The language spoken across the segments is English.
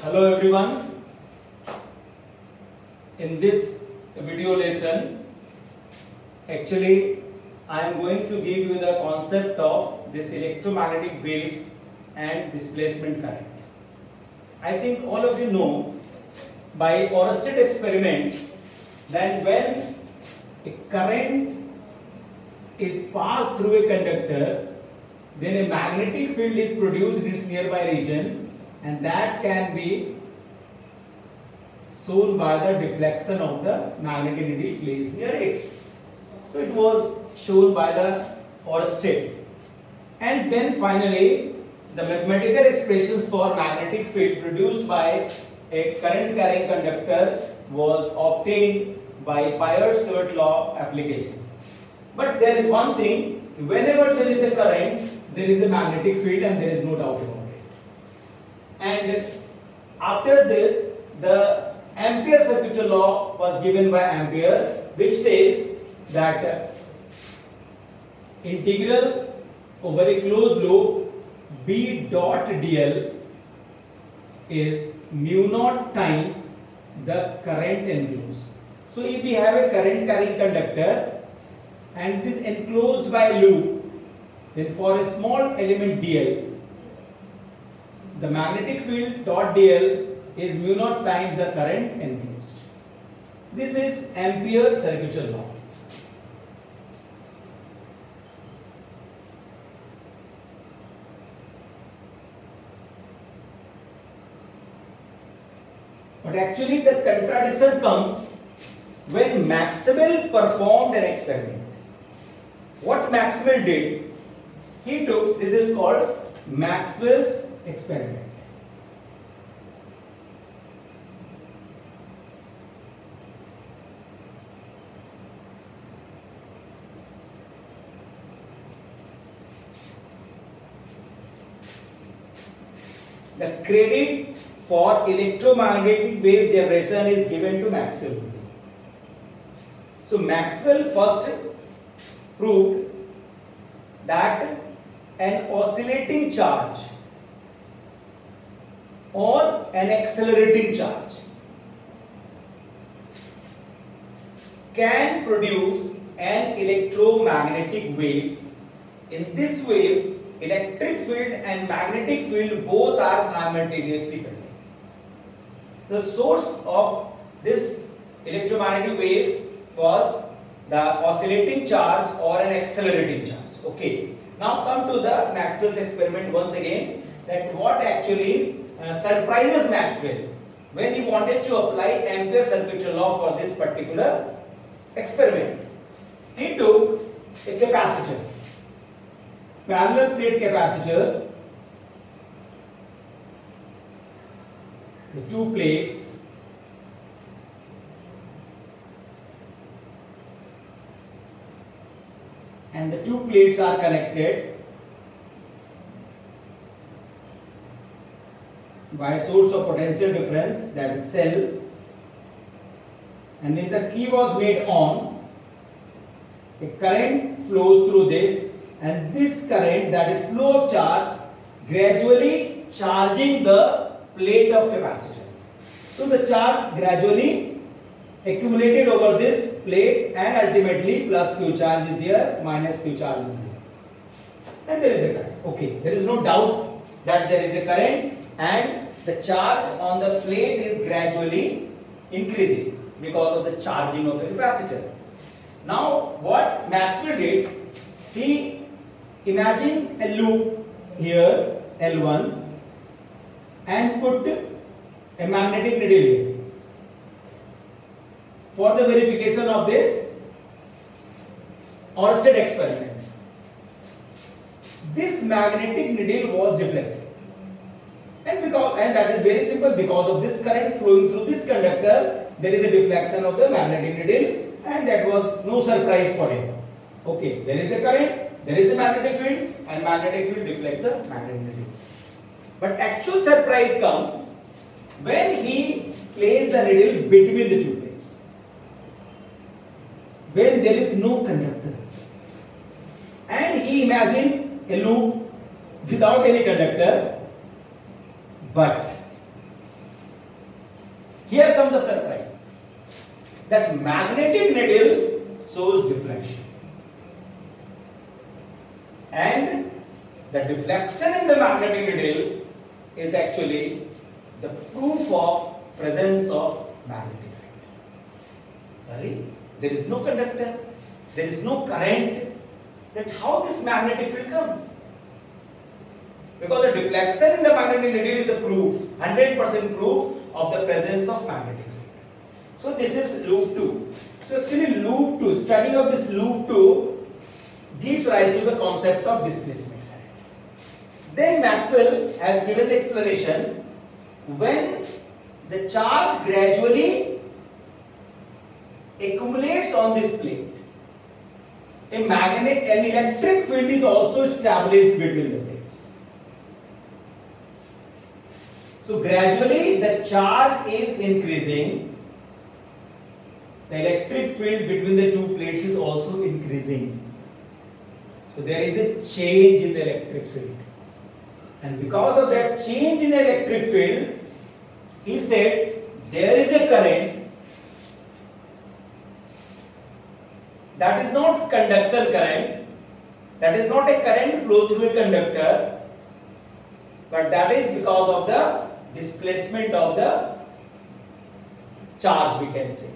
Hello everyone. In this video lesson, actually I am going to give you the concept of this electromagnetic waves and displacement current. I think all of you know by Oersted experiment that when a current is passed through a conductor, then a magnetic field is produced in its nearby region, and that can be shown by the deflection of the magnetic needle placed near it. So it was shown by the Oersted. And then finally the mathematical expressions for magnetic field produced by a current carrying conductor was obtained by Biot-Savart law applications. But there is one thing, whenever there is a current, there is a magnetic field, and there is no doubt about it. And after this, the Ampere circular law was given by Ampere, which says that integral over a closed loop B dot dl is mu naught times the current enclosed. So if we have a current carrying conductor and it is enclosed by a loop, then for a small element dl, the magnetic field dot dl is mu naught times the current enclosed. This is Ampere circular law. But actually the contradiction comes when Maxwell performed an experiment. What Maxwell did, he took, this is called Maxwell's experiment. The credit for electromagnetic wave generation is given to Maxwell. So Maxwell first proved that an oscillating charge or an accelerating charge can produce an electromagnetic waves. In this wave, electric field and magnetic field both are simultaneously present. The source of this electromagnetic waves was the oscillating charge or an accelerating charge. Okay. Now come to the Maxwell's experiment once again, that what actually surprises Maxwell when he wanted to apply Ampere circular law for this particular experiment. He took a capacitor, parallel plate capacitor, the two plates, and the two plates are connected by a source of potential difference, that is cell, and when the key was made on, a current flows through this, and this current, that is flow of charge, gradually charging the plate of capacitor. So the charge gradually accumulated over this plate, and ultimately plus Q charge is here, minus Q charge is here, and there is a current. Okay, there is no doubt that there is a current, and the charge on the plate is gradually increasing because of the charging of the capacitor. Now what Maxwell did, he imagined a loop here L1 and put a magnetic needle here. For the verification of this Oersted experiment, this magnetic needle was deflected, and that is very simple, because of this current flowing through this conductor, there is a deflection of the magnetic needle, and that was no surprise for him. Okay, there is a current, there is a magnetic field, and magnetic field deflects the magnetic needle. But actual surprise comes when he places the needle between the two plates, when there is no conductor, and he imagined a loop without any conductor, but here comes the surprise. That magnetic needle shows deflection. And the deflection in the magnetic needle is actually the proof of presence of magnetic field. There is no conductor, there is no current, that how this magnetic field comes? Because the deflection in the magnetic needle is a proof, 100% proof of the presence of magnetic field. So this is loop 2. So actually loop 2, study of this loop 2 gives rise to the concept of displacement current. Then Maxwell has given the explanation when the charge gradually accumulates on this plate, an electric field is also established between the plates. So gradually the charge is increasing, the electric field between the two plates is also increasing. So there is a change in the electric field, and because of that change in the electric field, he said there is a current that is not conduction current, that is not a current flows through a conductor, but that is because of the displacement of the charge, we can say.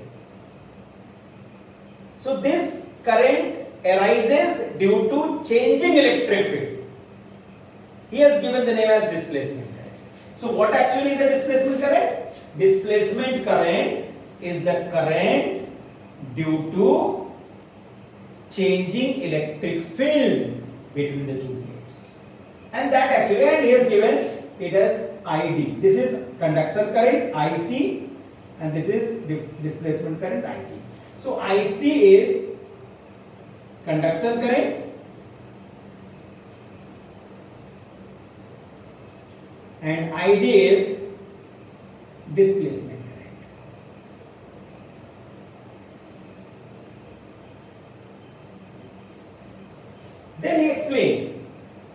So this current arises due to changing electric field. He has given the name as displacement current. So what actually is a displacement current? Displacement current is the current due to changing electric field between the two plates. And that actually, and he has given it as ID. This is conduction current IC and this is displacement current ID. So IC is conduction current and ID is displacement current. Then he explained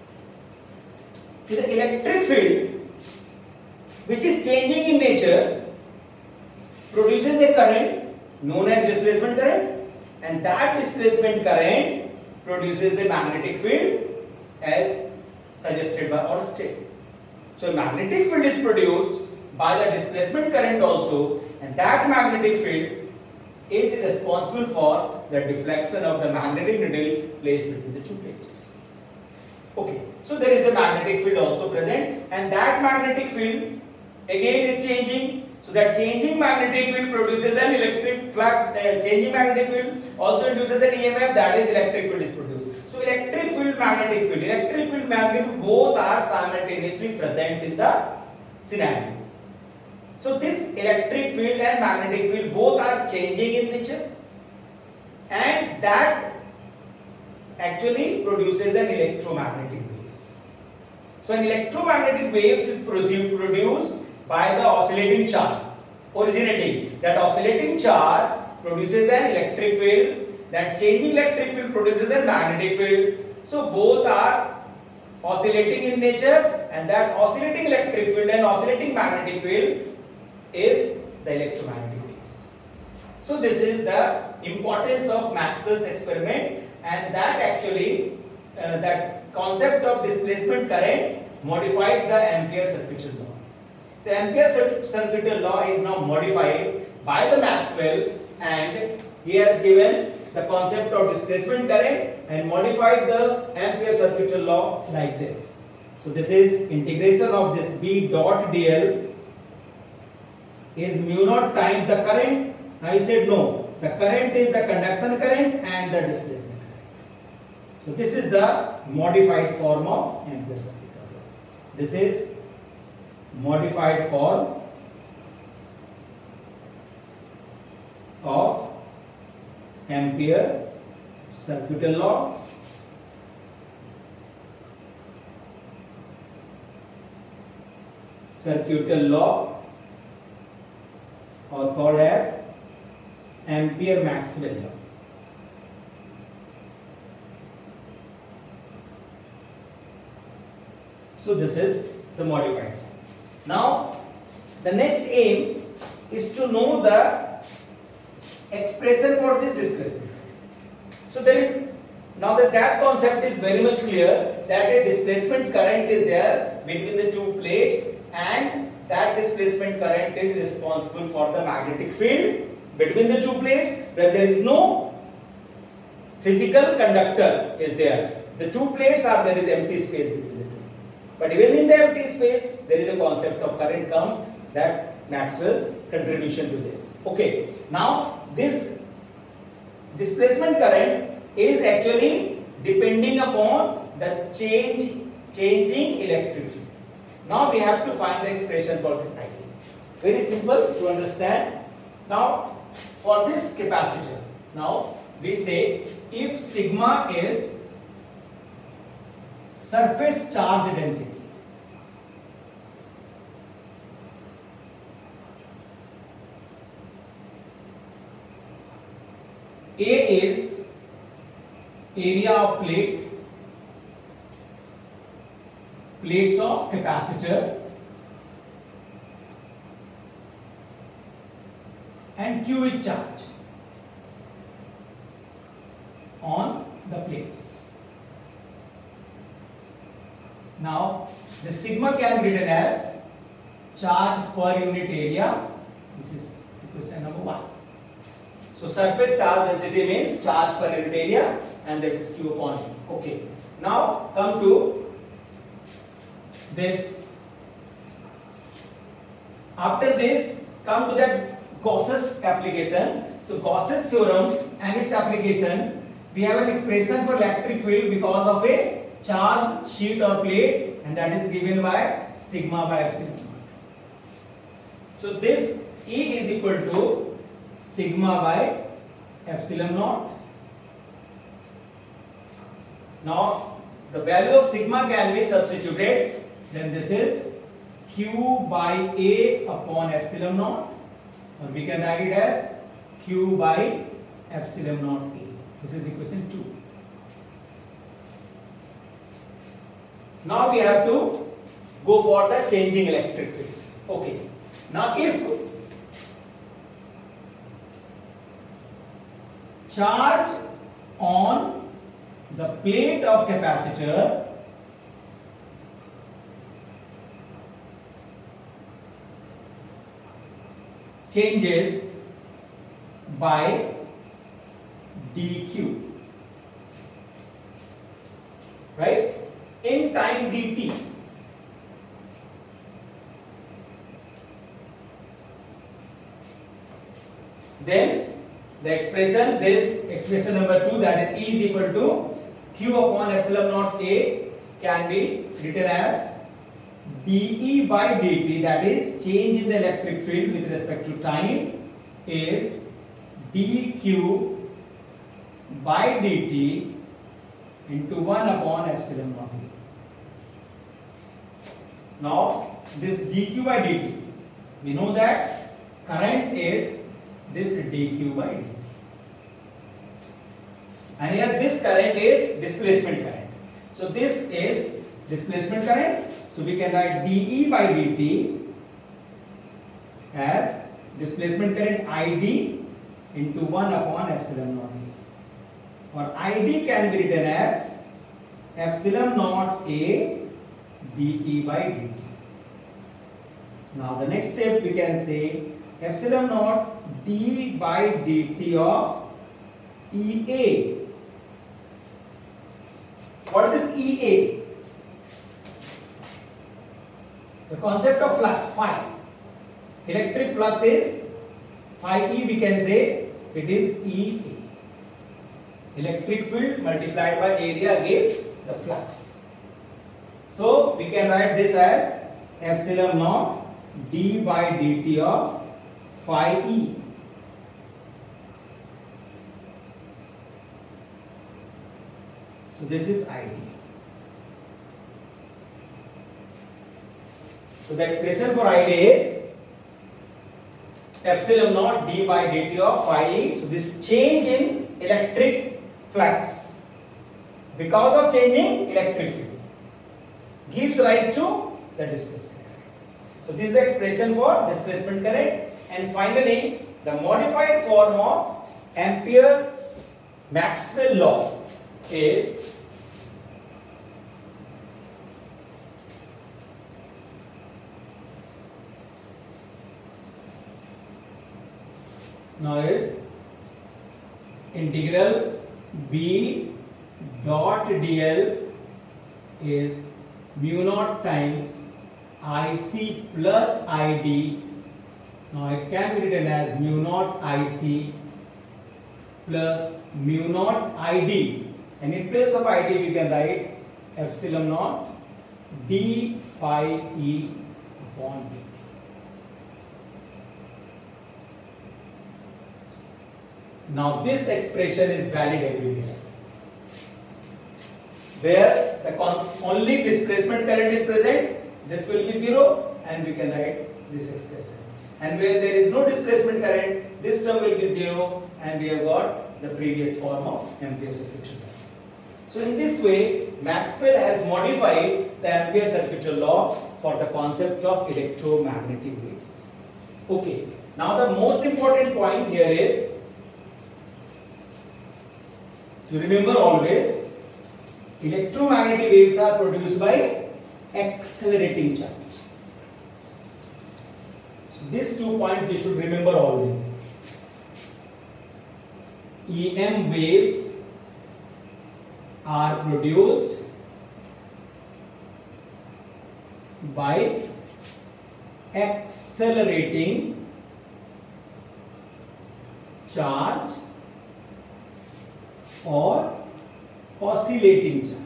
the electric field which is changing in nature produces a current known as displacement current, and that displacement current produces a magnetic field as suggested by Ørsted. So a magnetic field is produced by the displacement current also, and that magnetic field is responsible for the deflection of the magnetic needle placed between the two plates. Okay, so there is a magnetic field also present, and that magnetic field again is changing. So that changing magnetic field produces an electric flux. Changing magnetic field also induces an EMF, that is electric field is produced. So electric field, magnetic field, both are simultaneously present in the scenario. So this electric field and magnetic field both are changing in nature, and that actually produces an electromagnetic waves. So an electromagnetic waves is produced by the oscillating charge originating. That oscillating charge produces an electric field, that changing electric field produces a magnetic field. So both are oscillating in nature, and that oscillating electric field and oscillating magnetic field is the electromagnetic waves. So this is the importance of Maxwell's experiment, and that actually that concept of displacement current modified the Ampere circuitry law. The Ampere circuitry law is now modified by the Maxwell, and he has given the concept of displacement current and modified the Ampere circuitry law like this. So this is integration of this B dot dl is mu naught times the current. Now he said no, the current is the conduction current and the displacement current. So this is the modified form of Ampere circuitry law. This is modified form of Ampere circuitry law. Circuitry law, or called as Ampere-Maxwell law. So this is the modified form. Now the next aim is to know the expression for this displacement. So there is now that concept is very much clear, that a displacement current is there between the two plates, and that displacement current is responsible for the magnetic field between the two plates, where there is no physical conductor is there. The two plates are, there is empty space between the two. But even in the empty space, there is a concept of current comes, that Maxwell's contribution to this. Okay, now this displacement current is actually depending upon the changing electric field. Now we have to find the expression for this idea. Very simple to understand. Now for this capacitor, now we say if sigma is surface charge density, A is area of plates of capacitor, and Q is charge on the plates. Now the sigma can be written as charge per unit area. This is equation number 1. So surface charge density means charge per unit area, and that is Q upon E. Okay. Now come to this. After this, come to that Gauss's application. So Gauss's theorem and its application, we have an expression for electric field because of a charged sheet or plate, and that is given by sigma by epsilon naught. So this E is equal to sigma by epsilon naught. Now the value of sigma can be substituted, then this is Q by A upon epsilon naught, or we can write it as Q by epsilon naught A. This is equation 2. Now we have to go for the changing electric field. Okay. Now if charge on the plate of capacitor changes by dq, right, in time dt, then the expression, this expression number 2, that is E is equal to Q upon epsilon naught A, can be written as dE by dt, that is change in the electric field with respect to time, is dQ by dt into 1 upon epsilon naught A. Now this dQ by dt, we know that current is this dQ by dt, and here this current is displacement current. So this is displacement current, so we can write dE by dt as displacement current ID into 1 upon epsilon naught A, or ID can be written as epsilon naught A dE by dt. Now the next step we can say epsilon naught d by dt of EA. What is this EA? The concept of flux phi. Electric flux is phi E, we can say it is EA. Electric field multiplied by area gives the flux. So we can write this as epsilon naught d by dt of phi E. So this is ID. So the expression for ID is epsilon naught d by dt of phi E. So this change in electric flux because of changing electric field gives rise to the displacement current. So this is the expression for displacement current. And finally, the modified form of Ampere's Maxwell law is integral B dot dl is mu naught times IC plus ID. Now it can be written as mu naught IC plus mu naught ID, and in place of ID we can write epsilon naught d phi e upon dt. Now this expression is valid everywhere. Where the only displacement current is present, this will be 0 and we can write this expression. And where there is no displacement current, this term will be 0 and we have got the previous form of Ampere's circuitry law. So in this way, Maxwell has modified the Ampere's circuitry law for the concept of electromagnetic waves. Okay, now the most important point here is to remember always, electromagnetic waves are produced by accelerating charge. So these 2 points we should remember always. EM waves are produced by accelerating charge or oscillating charge.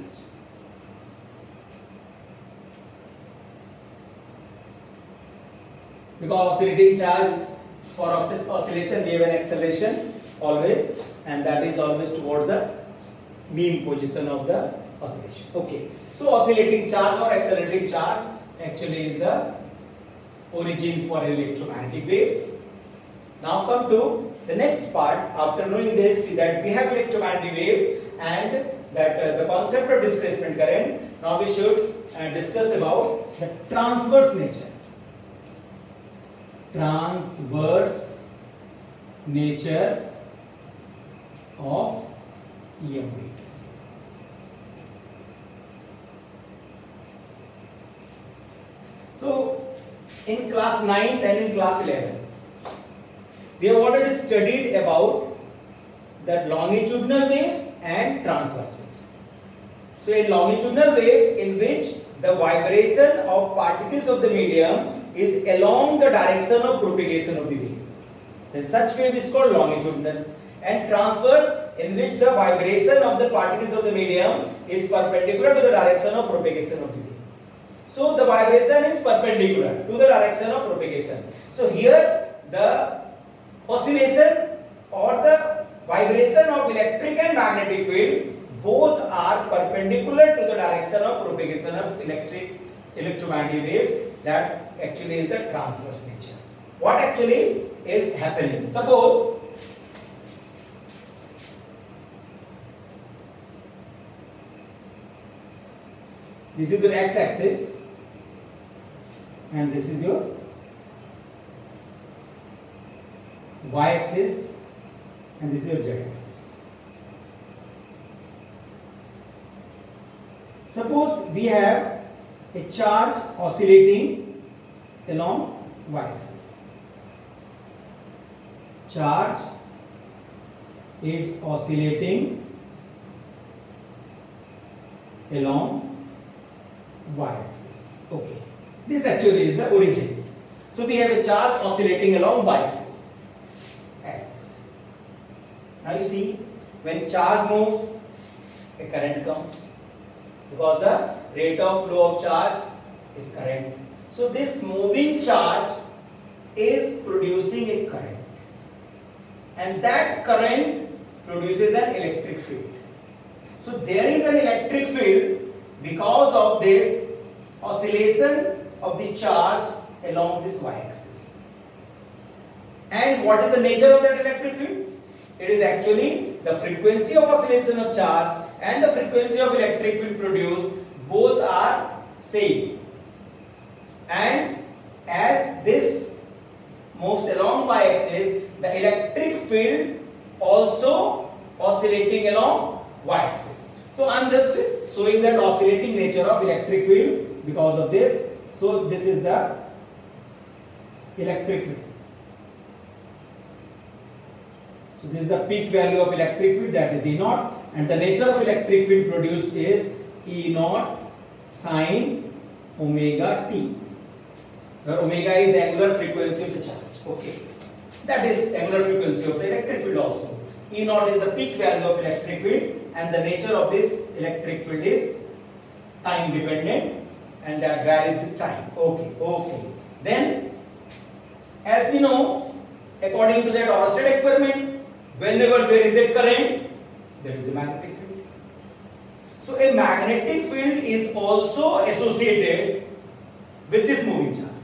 Because oscillating charge, for oscillation we have an acceleration always, and that is always towards the mean position of the oscillation. Okay, so oscillating charge or accelerating charge actually is the origin for electromagnetic waves. Now come to the next part. After knowing this, that we have electromagnetic waves and that the concept of displacement current, now we should discuss about the transverse nature. Transverse nature of EM waves. So in class 9th and in class 11, we have already studied about the longitudinal waves and transverse waves. So in longitudinal waves, in which the vibration of particles of the medium is along the direction of propagation of the wave, then such wave is called longitudinal. And transverse, in which the vibration of the particles of the medium is perpendicular to the direction of propagation of the wave. So the vibration is perpendicular to the direction of propagation. So here the oscillation or the vibration of electric and magnetic field both are perpendicular to the direction of propagation of electromagnetic waves. That actually is the transverse nature. What actually is happening? Suppose this is your x-axis and this is your y-axis and this is your z-axis. Suppose we have a charge oscillating along y-axis. Charge is oscillating along y-axis. Okay, this actually is the origin. So we have a charge oscillating along y-axis. Now you see, when charge moves, a current comes, because the rate of flow of charge is current. So this moving charge is producing a current, and that current produces an electric field. So there is an electric field because of this oscillation of the charge along this y-axis. And what is the nature of that electric field? It is actually the frequency of oscillation of charge and the frequency of electric field produced, both are same. And as this moves along y-axis, the electric field also oscillating along y-axis. So I am just showing that oscillating nature of electric field because of this. So this is the electric field. So this is the peak value of electric field, that is E naught, and the nature of electric field produced is E naught sine omega t, where omega is the angular frequency of the charge. Okay, that is angular frequency of the electric field also. E naught is the peak value of electric field, and the nature of this electric field is time dependent, and that varies with time. Okay. Then, as we know, according to that Oersted experiment, whenever there is a current, there is a magnetic field. So a magnetic field is also associated with this moving charge.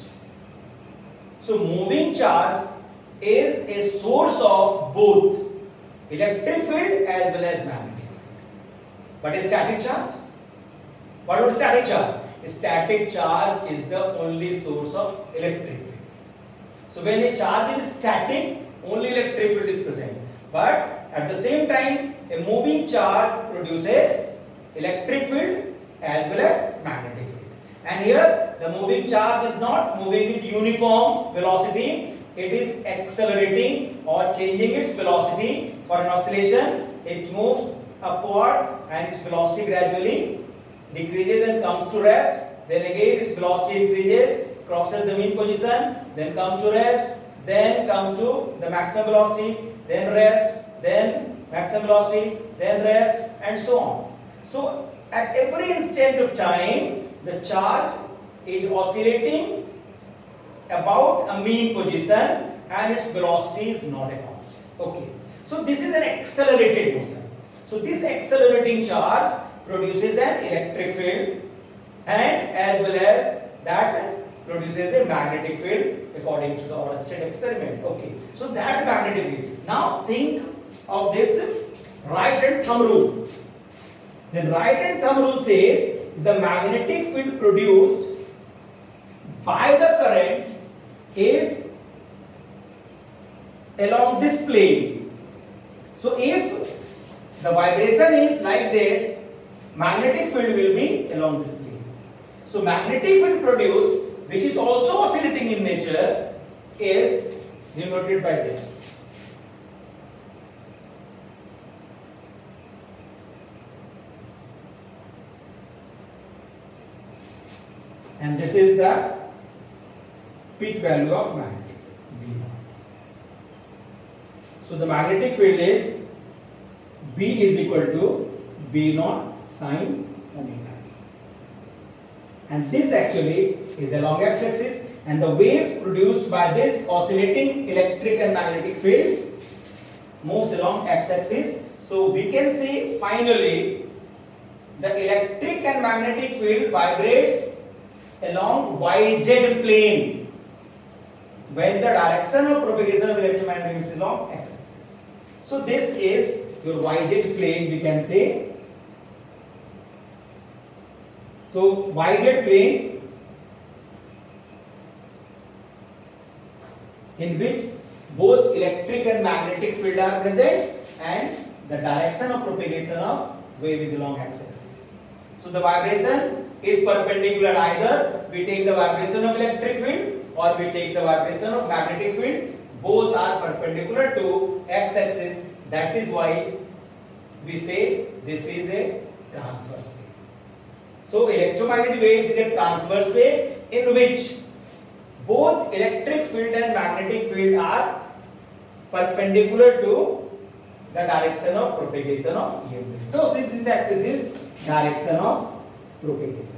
So moving charge is a source of both electric field as well as magnetic field. But a static charge? What about static charge? A static charge is the only source of electric field. So when a charge is static, only electric field is present. But at the same time, a moving charge produces electric field as well as magnetic field. And here, the moving charge is not moving with uniform velocity. It is accelerating or changing its velocity. For an oscillation, it moves upward and its velocity gradually decreases and comes to rest. Then again, its velocity increases, crosses the mean position, then comes to rest, then comes to the maximum velocity, then rest, then maximum velocity, then rest, and so on. So at every instant of time, the charge is oscillating about a mean position and its velocity is not a constant. Okay. So this is an accelerated motion. So this accelerating charge produces an electric field, and as well as that produces a magnetic field according to the Oersted experiment. Okay. So that magnetic field. Now think of this right hand thumb rule. Then right hand thumb rule says the magnetic field produced by the current is along this plane. So if the vibration is like this, magnetic field will be along this plane. So magnetic field produced, which is also oscillating in nature, is denoted by this. And this is the peak value of magnetic field, B naught. So the magnetic field is B is equal to B naught sine omega t. And this actually is along x-axis, and the waves produced by this oscillating electric and magnetic field moves along x-axis. So we can say finally the electric and magnetic field vibrates along YZ plane when the direction of propagation of electromagnetic waves is along x-axis. So this is your YZ plane, we can say. So YZ plane in which both electric and magnetic field are present, and the direction of propagation of wave is along x-axis. So the vibration is perpendicular, either we take the vibration of electric field or we take the vibration of magnetic field. Both are perpendicular to x-axis. That is why we say this is a transverse wave. So electromagnetic waves is a transverse wave in which both electric field and magnetic field are perpendicular to the direction of propagation of EM wave. So since this axis is direction of propagation.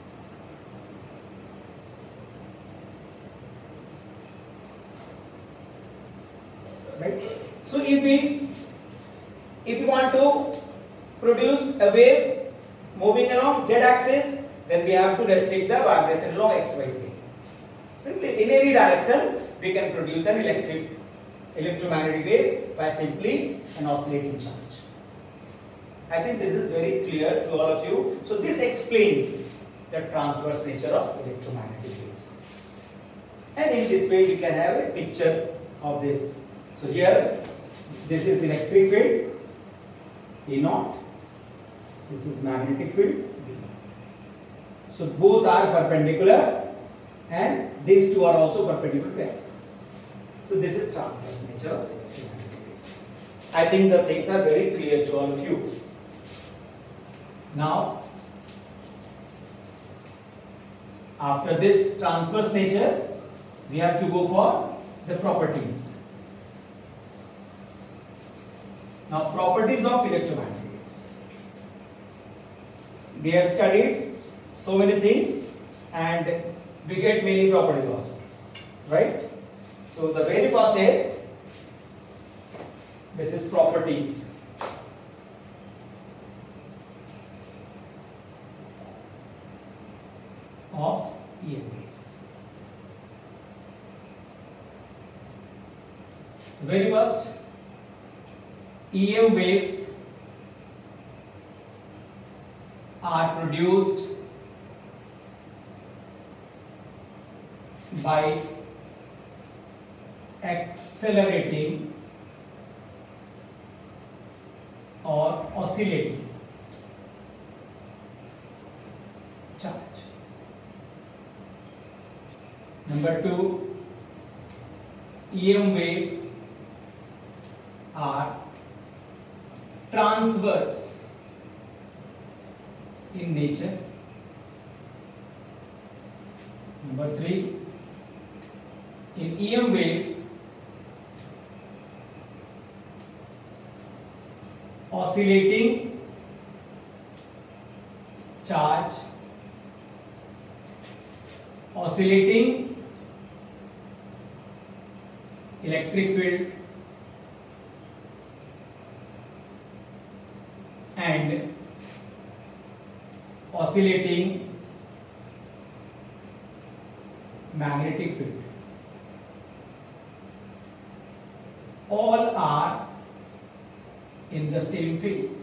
Right? So if we want to produce a wave moving along z axis, then we have to restrict the vibration along xy plane. Simply in any direction we can produce an electromagnetic waves by simply an oscillating charge. I think this is very clear to all of you. So this explains the transverse nature of electromagnetic waves. And in this way we can have a picture of this. So here this is electric field E naught, this is magnetic field B naught. So both are perpendicular and these two are also perpendicular to axis. So this is transverse nature of electromagnetic waves. I think the things are very clear to all of you. Now after this transverse nature, we have to go for the properties. Now, properties of electromagnetic waves. We have studied so many things and we get many properties also, right? So, the very first is, this is properties. Of EM waves. Very first, EM waves are produced by accelerating or oscillating charge. Number 2, EM waves are transverse in nature. Number 3, in EM waves, oscillating charge, oscillating electric field and oscillating magnetic field all are in the same phase.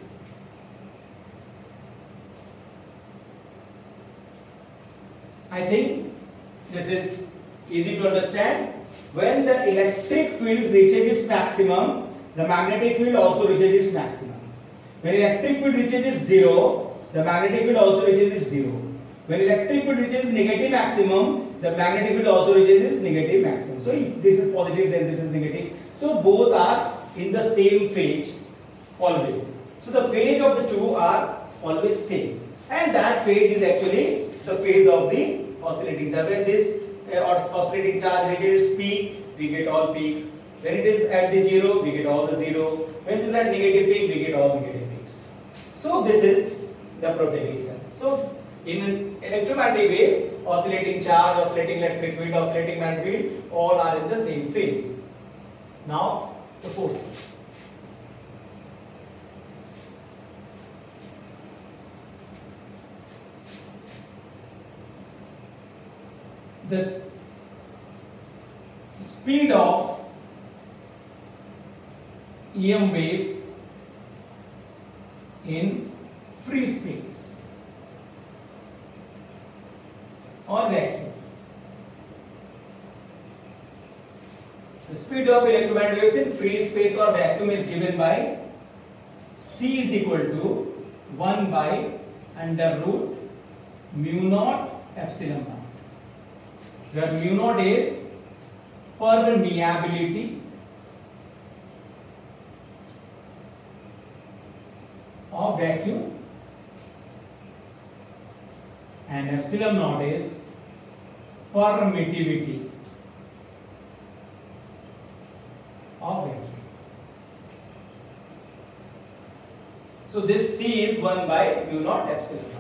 I think this is easy to understand. When the electric field reaches its maximum, the magnetic field also reaches its maximum. When electric field reaches its zero, the magnetic field also reaches its zero. When electric field reaches negative maximum, the magnetic field also reaches its negative maximum. So if this is positive, then this is negative. So both are in the same phase always. So the phase of the two are always same, and that phase is actually the phase of the oscillating charge. When this oscillating charge reaches its peak, we get all peaks. When it is at the zero, we get all the zero. When it is at negative peak, we get all negative peaks. So this is the propagation. So in electromagnetic waves, oscillating charge, oscillating electric field, oscillating magnetic field, all are in the same phase. Now the fourth. The speed of EM waves in free space or vacuum. The speed of electromagnetic waves in free space or vacuum is given by C is equal to 1 by under root mu naught epsilon naught, where mu naught is permeability of vacuum and epsilon naught is permittivity of vacuum. So this C is 1 by mu naught epsilon naught.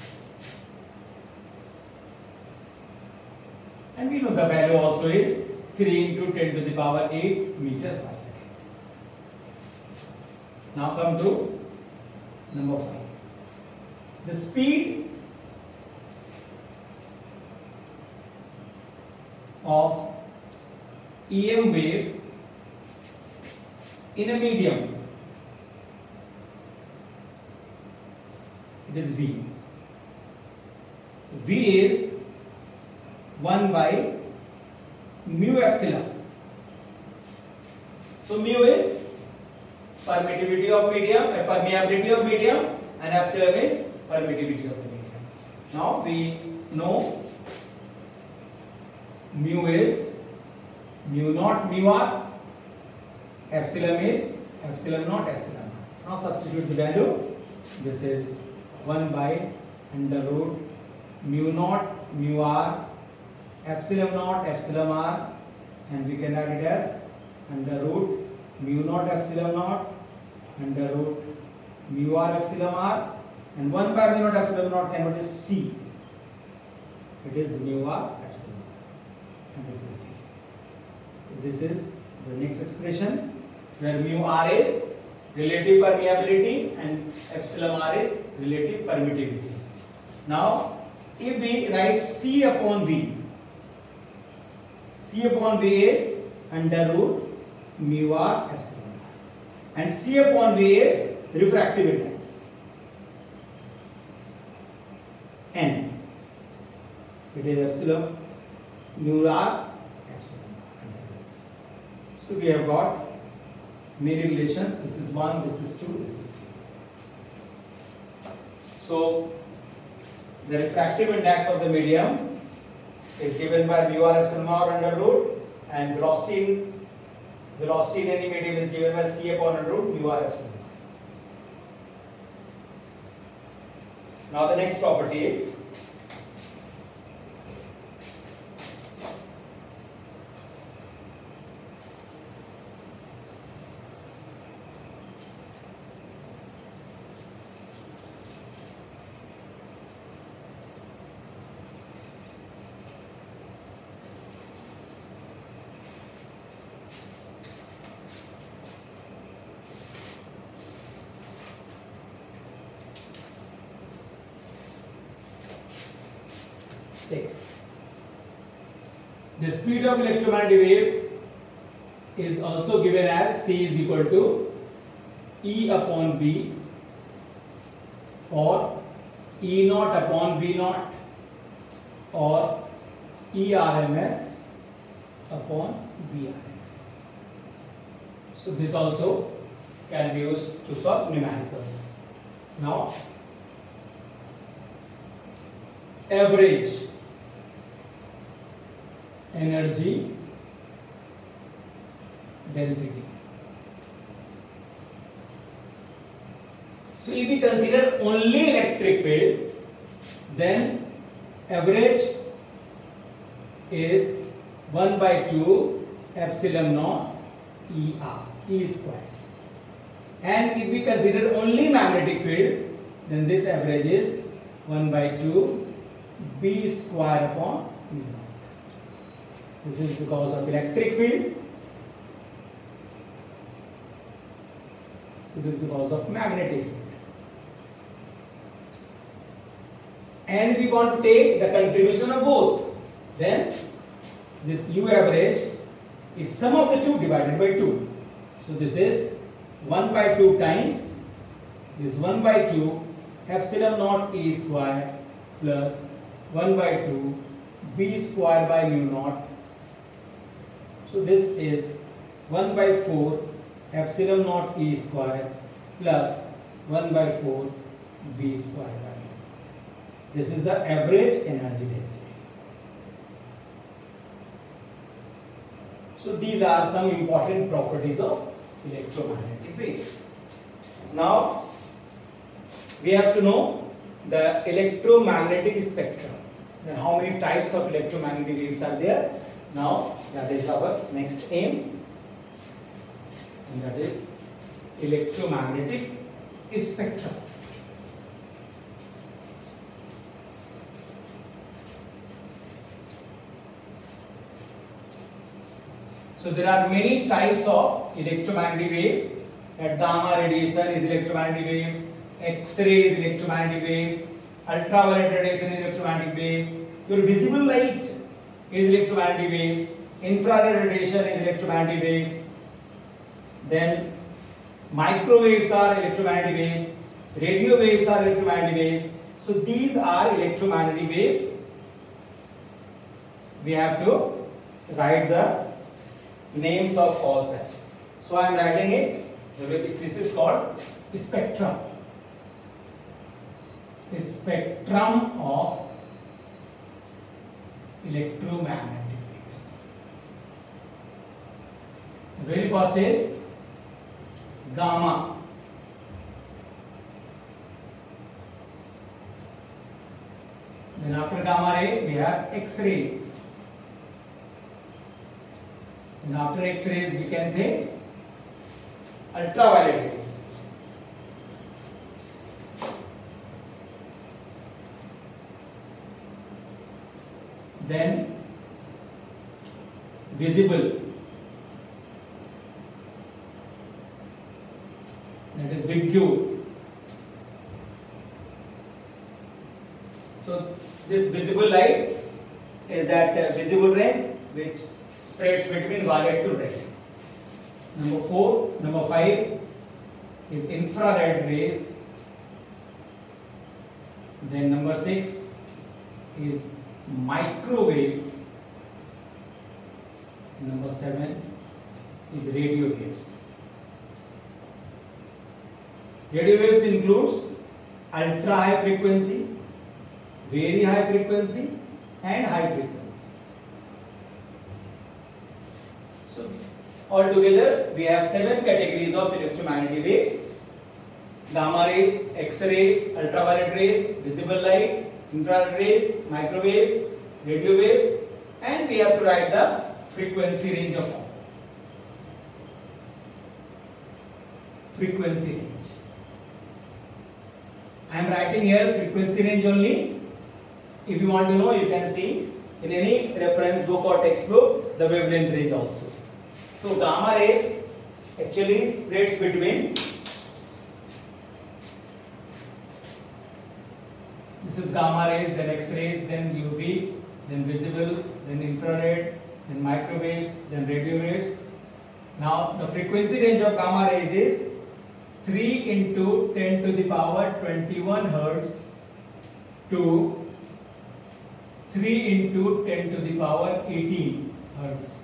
And we know the value also is 3 into 10 to the power 8 meter per second. Now come to number 5. The speed of EM wave in a medium, it is V. So V is 1 by mu epsilon. So mu is permittivity of medium, permeability of medium, and epsilon is permittivity of the medium. Now we know mu is mu naught mu r, epsilon is epsilon naught epsilon r. Now substitute the value. This is 1 by under root mu naught mu r, epsilon naught epsilon r, and we can write it as under root mu naught epsilon naught under root mu r epsilon r, and 1 by mu naught epsilon naught can what is c. It is mu r epsilon, and this is v. So this is the next expression where mu r is relative permeability and epsilon r is relative permittivity. Now if we write c upon v, c upon v is under root mu r epsilon r, and c upon v is refractive index n. It is epsilon mu r epsilon r. So we have got many relations. This is 1, this is 2, this is 3. So the refractive index of the medium is given by mu r epsilon r under root, and velocity in any medium is given by c upon under root mu r epsilon. Now the next property is the speed of electromagnetic wave is also given as c is equal to E upon B or E naught upon B naught or E RMS upon B RMS. So this also can be used to solve numericals. Now average energy density. So if we consider only electric field, then average is 1 by 2 epsilon naught E square. And if we consider only magnetic field, then this average is 1 by 2 B square upon mu naught. This is because of electric field. This is because of magnetic field. And we want to take the contribution of both. Then this U average is sum of the two divided by 2. So this is 1 by 2 times this 1 by 2 epsilon naught E square plus 1 by 2 B square by mu naught. So this is 1 by 4 epsilon naught E square plus 1 by 4 B square by mu naught. This is the average energy density. So these are some important properties of electromagnetic waves. Now we have to know the electromagnetic spectrum. Then how many types of electromagnetic waves are there? Now that is our next aim, and that is electromagnetic spectrum. So there are many types of electromagnetic waves. Gamma radiation is electromagnetic waves, X-ray is electromagnetic waves, ultraviolet radiation is electromagnetic waves, your visible light is electromagnetic waves, infrared radiation is electromagnetic waves, then microwaves are electromagnetic waves, radio waves are electromagnetic waves. So these are electromagnetic waves we have to write the names of all such. So I am writing it. This is called spectrum. Spectrum of electromagnetic waves. The very first is gamma. Then after gamma ray we have X-rays. And after X-rays we can say ultraviolet rays. Then visible, that is VIBGYOR. So this visible light is that visible ray which spreads between violet to red. Number 5 is infrared rays. Then number 6 is microwaves. Number 7 is radio waves. Radio waves includes ultra high frequency, very high frequency and high frequency. So altogether we have 7 categories of electromagnetic waves: gamma rays, X-rays, ultraviolet rays, visible light, infrared rays, microwaves, radio waves, and we have to write the frequency range of all. Frequency range. I am writing here frequency range only. If you want to know, you can see in any reference book or textbook the wavelength range also. So gamma rays actually spreads between, this is gamma rays, then X-rays, then UV, then visible, then infrared, then microwaves, then radio waves. Now the frequency range of gamma rays is 3 into 10 to the power 21 Hertz to 3 into 10 to the power 18 Hertz.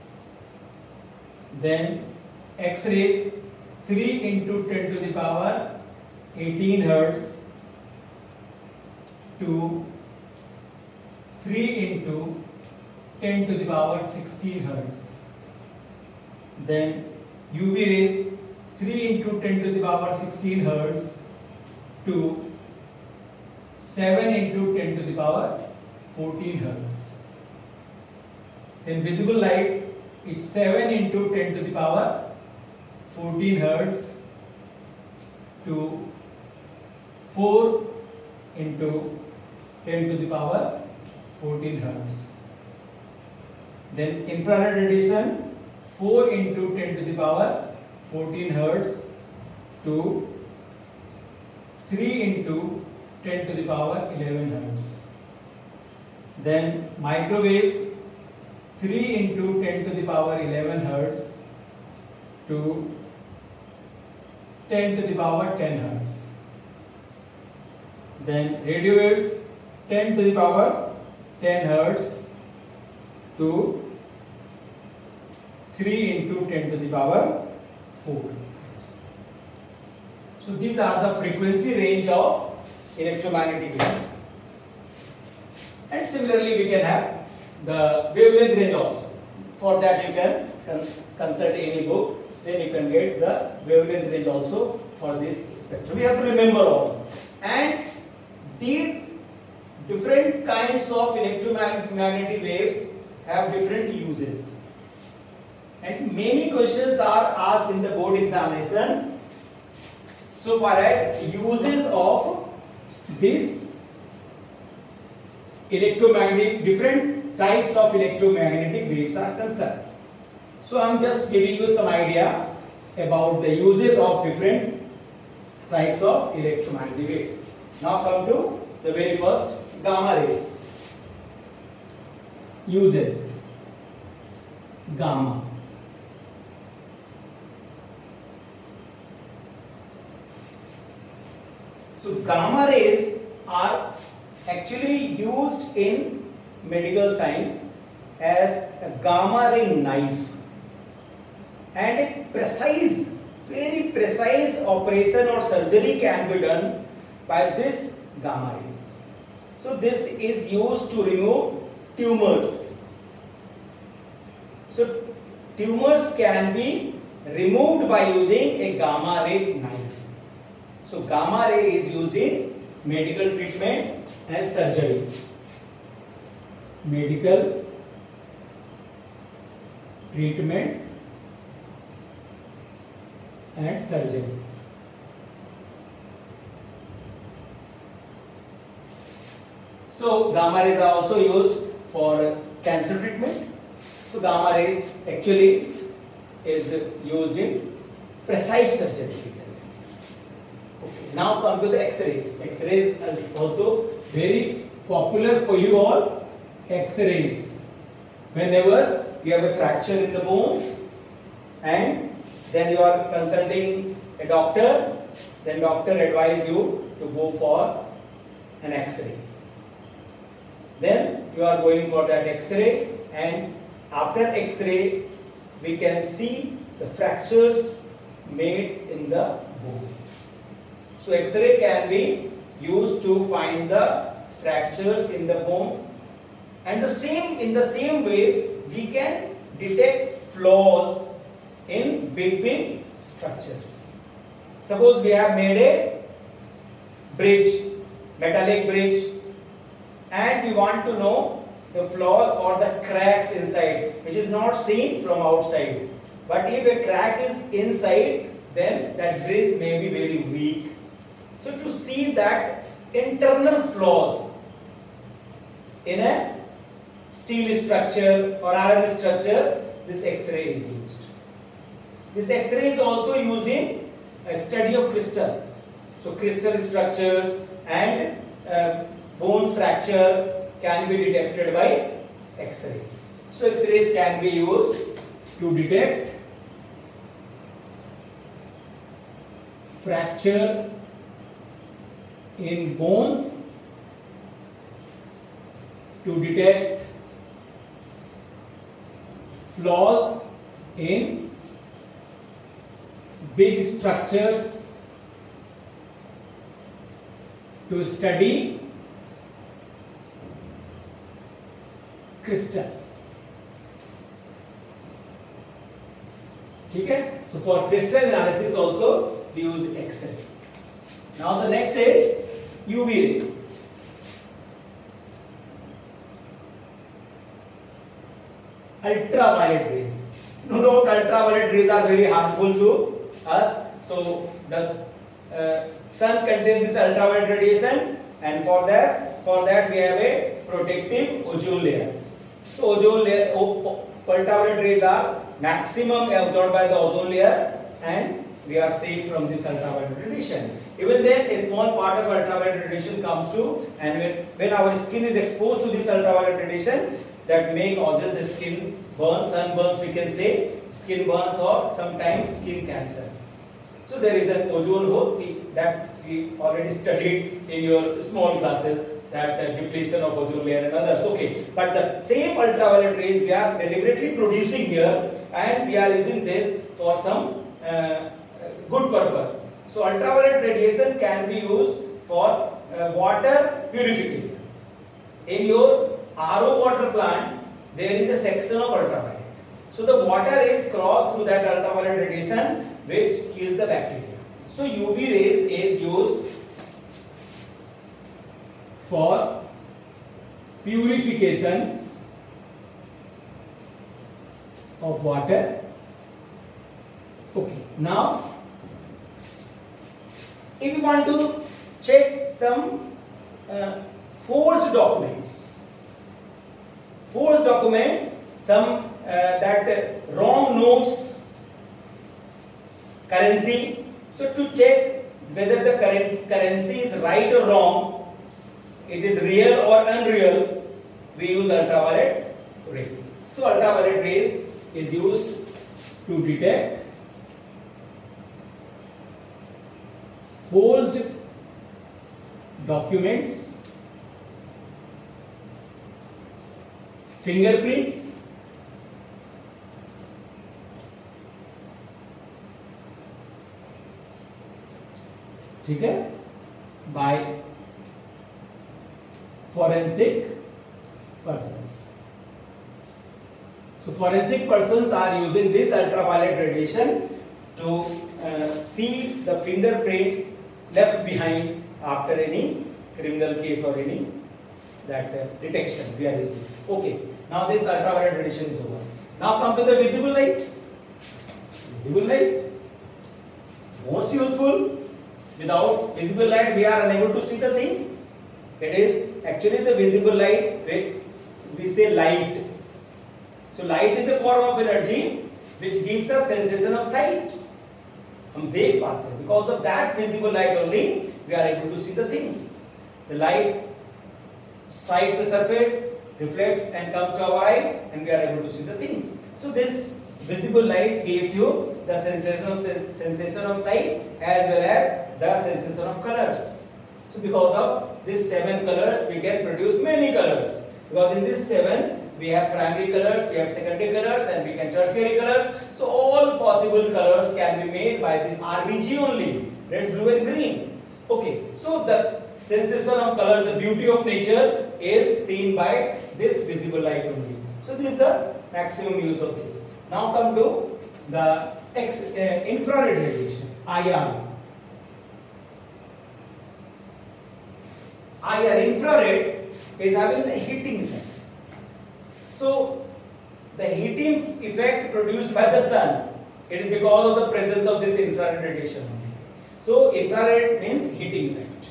Then X-rays 3 into 10 to the power 18 Hertz to 3 into 10 to the power 16 Hertz. Then UV rays 3 into 10 to the power 16 Hertz to 7 into 10 to the power 14 Hertz. Then visible light is 7 into 10 to the power 14 Hertz to 4 into 10 to the power 14 Hertz. Then infrared radiation 4 into 10 to the power 14 Hertz to 3 into 10 to the power 11 Hertz. Then microwaves 3 into 10 to the power 11 Hertz to 10 to the power 10 Hertz. Then radio waves 10 to the power 10 Hertz to 3 into 10 to the power 4. So these are the frequency range of electromagnetic waves. And similarly we can have the wavelength range also. For that you can consult any book, then you can get the wavelength range also for this spectrum. We have to remember all. And these different kinds of electromagnetic waves have different uses. And many questions are asked in the board examination so far as uses of this electromagnetic, different types of electromagnetic waves are concerned. So I am just giving you some idea about the uses of different types of electromagnetic waves. Now come to the very first, gamma rays. Uses. Gamma. So gamma rays are actually used in medical science as a gamma ray knife, and a precise, very precise operation or surgery can be done by this gamma rays. So this is used to remove tumors. So tumors can be removed by using a gamma ray knife. So gamma ray is used in medical treatment and surgery. Medical treatment and surgery. So gamma rays are also used for cancer treatment. So gamma rays actually is used in precise surgery, we can see. Okay. Now come to the X-rays. X-rays is also very popular for you all. X-rays. Whenever you have a fracture in the bones and then you are consulting a doctor, then doctor advised you to go for an X-ray. Then you are going for that X-ray, and after X-ray we can see the fractures made in the bones. So X-ray can be used to find the fractures in the bones, and in the same way we can detect flaws in big structures. Suppose we have made a bridge, metallic bridge, and we want to know the flaws or the cracks inside, which is not seen from outside. But if a crack is inside, then that bridge may be very weak. So to see that internal flaws in a steel structure or iron structure, this X-ray is used. This X-ray is also used in a study of crystal. So crystal structures and bones fracture can be detected by X-rays. So X-rays can be used to detect fracture in bones, to detect flaws in big structures, to study crystal. Okay? So for crystal analysis also we use X-ray. Now the next is UV rays. Ultraviolet rays. No doubt ultraviolet rays are very harmful to us. So the sun contains this ultraviolet radiation, and for that we have a protective ozone layer. So ozone layer, ultraviolet rays are maximum absorbed by the ozone layer, and we are safe from this ultraviolet radiation. Even then, a small part of ultraviolet radiation comes to, and when our skin is exposed to this ultraviolet radiation, that may causes the skin burns, sunburns, we can say, skin burns, or sometimes skin cancer. So there is an ozone hole that we already studied in your small classes, that depletion of ozone layer and others. Okay, but the same ultraviolet rays we are deliberately producing here, and we are using this for some good purpose. So ultraviolet radiation can be used for water purification. In your RO water plant, there is a section of ultraviolet. So the water is crossed through that ultraviolet radiation, which kills the bacteria. So UV rays is used for purification of water. Okay, now if you want to check some forged documents, some that wrong notes, currency. So to check whether the currency is right or wrong, it is real or unreal, we use ultraviolet rays. So ultraviolet rays is used to detect forged documents, fingerprints, ठीक है, by forensic persons. So forensic persons are using this ultraviolet radiation to see the fingerprints left behind after any criminal case or any that detection we are using. Okay, now this ultraviolet radiation is over. Now come to the visible light. Visible light, most useful. Without visible light we are unable to see the things. It is actually the visible light, we say light. So light is a form of energy which gives us sensation of sight. हम देख पाते हैं. Because of that visible light only we are able to see the things. The light strikes the surface, reflects and comes to our eye, and we are able to see the things. So this visible light gives you the sensation of sight as well as the sensation of colors. So because of these 7 colors we can produce many colors. Because in this 7 we have primary colors, we have secondary colors, and we can tertiary colors. So all possible colors can be made by this RBG only, red, blue and green. Okay, so the sensation of color, the beauty of nature is seen by this visible light only. So this is the maximum use of this. Now come to the infrared radiation, IR. IR, infrared, is having the heating effect. So the heating effect produced by the sun, it is because of the presence of this infrared radiation only. So infrared means heating effect.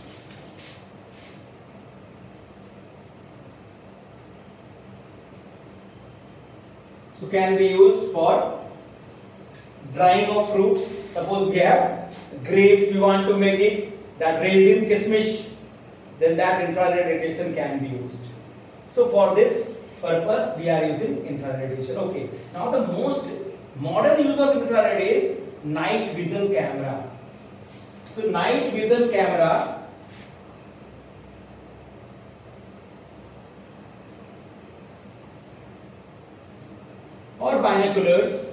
So can be used for drying of fruits. Suppose we have grapes, we want to make it that raisin, kismish, then that infrared radiation can be used. So for this purpose we are using infrared radiation. Okay, now the most modern use of infrared is night vision camera. So night vision camera or binoculars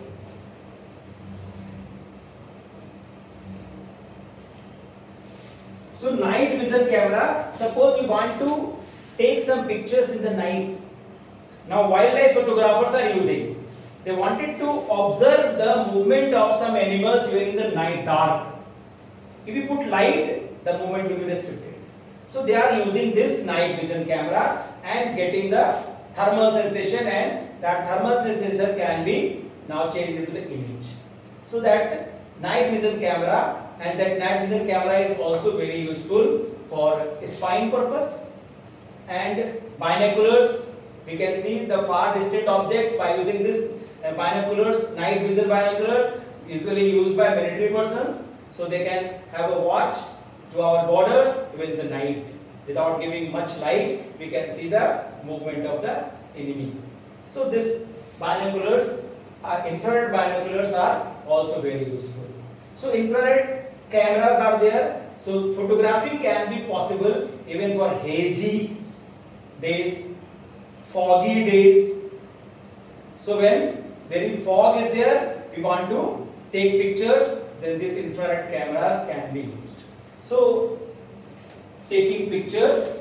So night vision camera, suppose we want to take some pictures in the night. Now wildlife photographers are using. They wanted to observe the movement of some animals even in the night, dark. If you put light, the movement will be restricted. So they are using this night vision camera and getting the thermal sensation, and that thermal sensation can be now changed into the image. So that night vision camera, and that night vision camera is also very useful for spying purpose. And binoculars, we can see the far distant objects by using this binoculars, night vision binoculars, usually used by military persons, so they can have a watch to our borders even in the night. Without giving much light, we can see the movement of the enemies. So this binoculars, infrared binoculars are also very useful. So infrared cameras are there. So photography can be possible even for hazy days, foggy days. So when very fog is there, we want to take pictures, then these infrared cameras can be used. So taking pictures,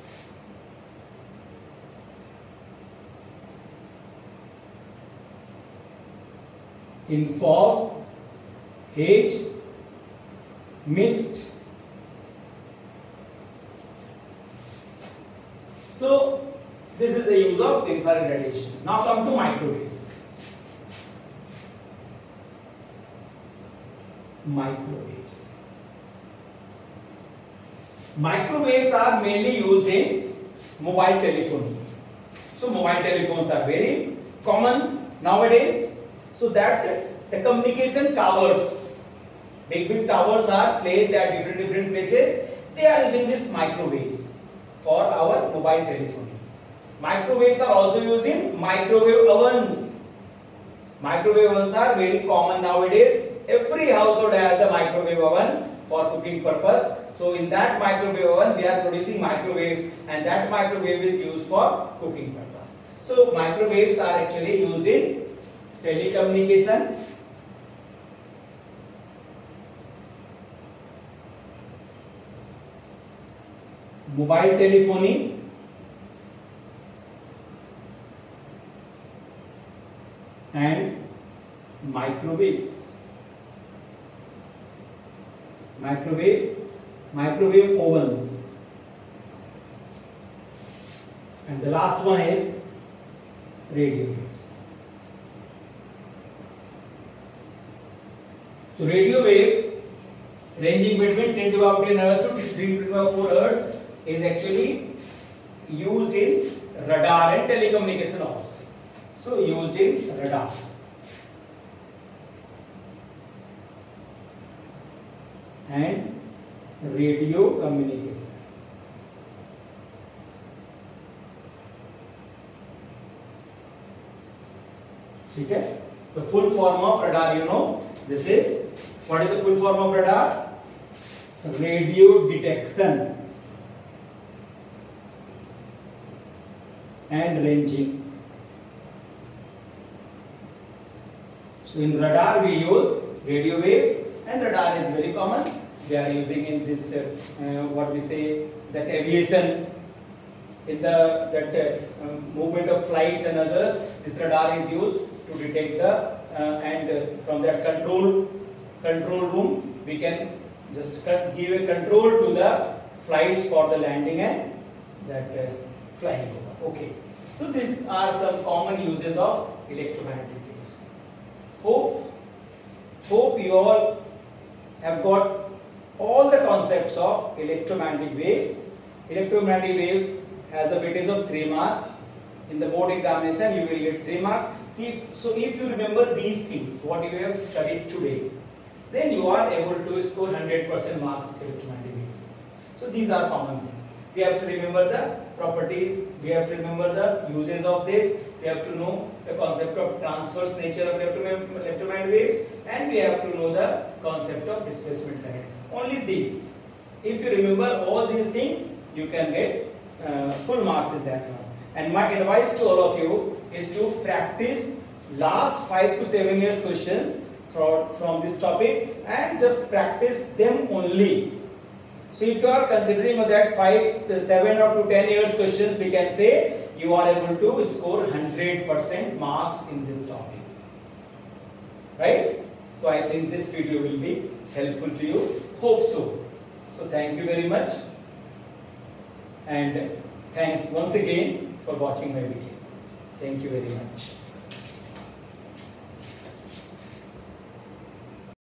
in fog, haze, mist. So this is the use of infrared radiation. Now come to microwaves. Microwaves. Microwaves are mainly used in mobile telephony. So mobile telephones are very common nowadays. So that the communication towers, big towers are placed at different places. They are using this microwaves for our mobile telephony. Microwaves are also used in microwave ovens. Microwave ovens are very common nowadays. Every household has a microwave oven for cooking purpose. So in that microwave oven we are producing microwaves, and that microwave is used for cooking purpose. So microwaves are actually used in telecommunication, mobile telephony, and microwaves. Microwave ovens. And the last one is radio waves. So radio waves ranging between 10 to the power 10 Hz to 3 to the power 4 Hz is actually used in radar and telecommunication also. So used in radar. And radio communication. Okay? The full form of radar, you know, this is, what is the full form of radar? Radio detection and ranging. So in radar we use radio waves, and radar is very common. We are using in this what we say, that aviation, in the movement of flights and others. This radar is used to detect the and from that control room we can just give a control to the flights for the landing and that flying over. Okay, so these are some common uses of electromagnetic waves. Hope you all have got all the concepts of electromagnetic waves. Electromagnetic waves has a weightage of 3 marks. In the board examination you will get 3 marks. See, so if you remember these things, what you have studied today, then you are able to score 100% marks of electromagnetic waves. So these are common things. We have to remember the properties, we have to remember the uses of this, we have to know the concept of transverse nature of electromagnetic waves, and we have to know the concept of displacement current. Only these. If you remember all these things, you can get full marks in that one. And my advice to all of you is to practice last 5 to 7 years questions from this topic, and just practice them only. So if you are considering that 5 to 7 or to 10 years questions, we can say you are able to score 100% marks in this topic. Right? So I think this video will be helpful to you. Hope so. So thank you very much, and thanks once again for watching my video. Thank you very much.